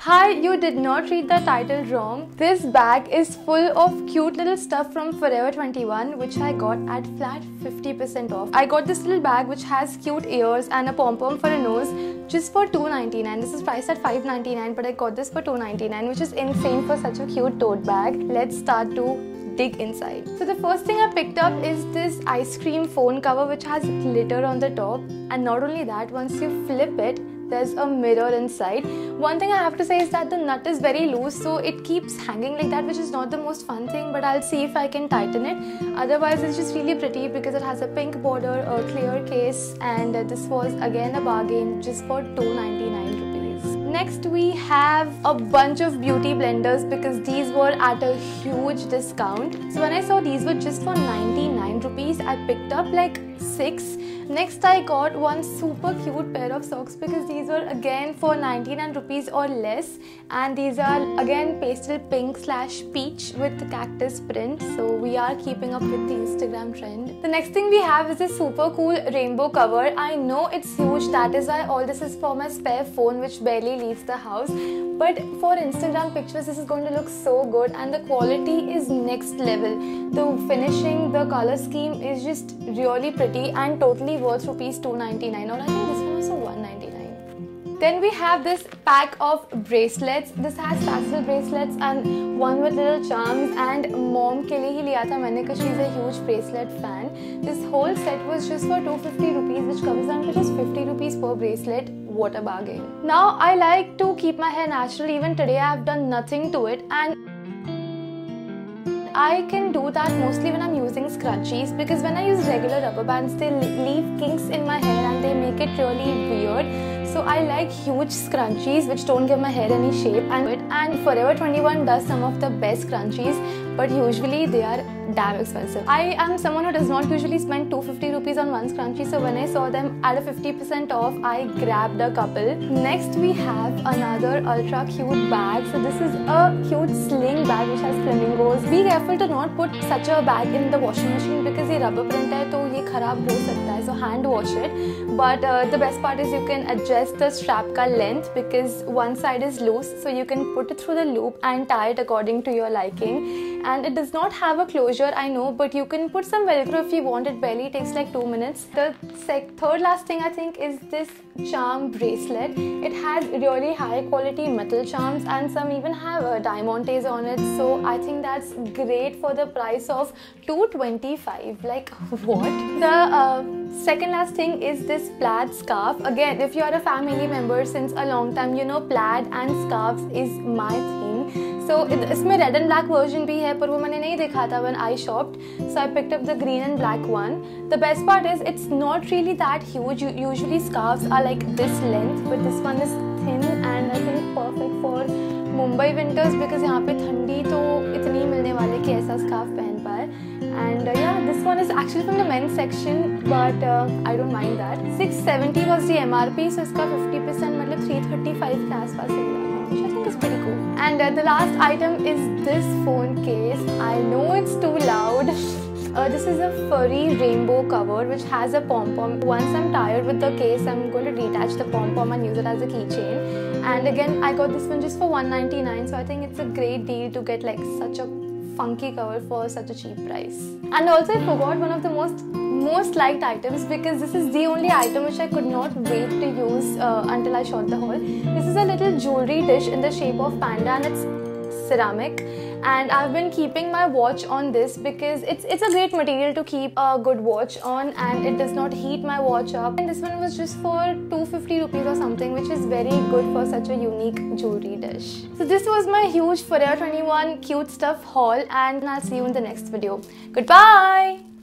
Hi, you did not read the title wrong. This bag is full of cute little stuff from Forever 21 which I got at flat 50% off. I got this little bag which has cute ears and a pom-pom for a nose just for $2.99. This is priced at $5.99 but I got this for $2.99, which is insane for such a cute tote bag. Let's start to dig inside. So the first thing I picked up is this ice cream phone cover which has glitter on the top, and not only that, once you flip it, there's a mirror inside. One thing I have to say is that the nut is very loose, so it keeps hanging like that, which is not the most fun thing, but I'll see if I can tighten it. Otherwise, it's just really pretty because it has a pink border, a clear case, and this was again a bargain just for $2.99 rupees. Next we have a bunch of beauty blenders because these were at a huge discount. So when I saw these were just for 99 rupees, I picked up like 6. Next I got one super cute pair of socks because these were again for 99 rupees or less, and these are again pastel pink / peach with the cactus print, so we are keeping up with the Instagram trend. The next thing we have is this super cool rainbow cover. I know it's huge, that is why all this is for my spare phone which barely leaves the house, but for Instagram pictures this is going to look so good, and the quality is next level. The finishing, the color scheme is just really pretty and totally worth rupees 2.99, or I think this one was also 1.99. Then we have this pack of bracelets. This has tassel bracelets and one with little charms, and mom ke liye hi liya tha maine because she's a huge bracelet fan. This whole set was just for 250 rupees, which comes down to just 50 rupees per bracelet. What a bargain. Now I like to keep my hair natural. Even today I have done nothing to it, and I can do that mostly when I'm using scrunchies, because when I use regular rubber bands they leave kinks in my hair and they make it really weird. So I like huge scrunchies which don't give my hair any shape, and Forever 21 does some of the best scrunchies, but usually they are damn expensive. I am someone who does not usually spend 250 rupees on one scrunchie, so when I saw them at a 50% off, I grabbed a couple. Next we have another ultra cute bag. So this is a cute sling bag which has flamingos. Be careful to not put such a bag in the washing machine because ये rubber print है तो ये खराब हो सकता है, so hand wash it. But the best part is you can adjust the strap ka length because one side is loose, so you can put it through the loop and tie it according to your liking. And it does not have a closure, I know, but you can put some velcro if you want. It barely takes like 2 minutes. The third last thing I think is this charm bracelet. It has really high quality metal charms and some even have diamantes on it, so I think that's great for the price of $225. Like what? The second last thing is this plaid scarf. Again, if you are a family member since a long time, you know plaid and scarves is my thing. So इसमें red and black version भी है, पर वो मैंने नहीं देखा था when I shopped. So I picked up the green and black one. The best part is it's not really that huge. Usually scarves are like this length, but this one is thin and I think perfect for Mumbai winters because यहाँ पे ठंडी तो इतनी मिलने वाले कि ऐसा scarf पहन पाए. And yeah, this one is actually from the men's section, but I don't mind that. 670 was the MRP, so इसका 50% मतलब 335 के आसपास है, which I think is pretty cool. And the last item is this phone case. I know it's too loud. This is a furry rainbow cover which has a pom-pom. Once I'm tired with the case, I'm going to detach the pom-pom and use it as a keychain. And again, I got this one just for $1.99, so I think it's a great deal to get like such a funky cover for such a cheap price. And also I forgot one of the most liked items because this is the only item which I could not wait to use until I shot the haul. This is a little jewelry dish in the shape of panda and it's ceramic, and I've been keeping my watch on this because it's a great material to keep a good watch on and it does not heat my watch up. And this one was just for 250 rupees or something, which is very good for such a unique jewelry dish. So this was my huge Forever 21 cute stuff haul, and I'll see you in the next video. Goodbye!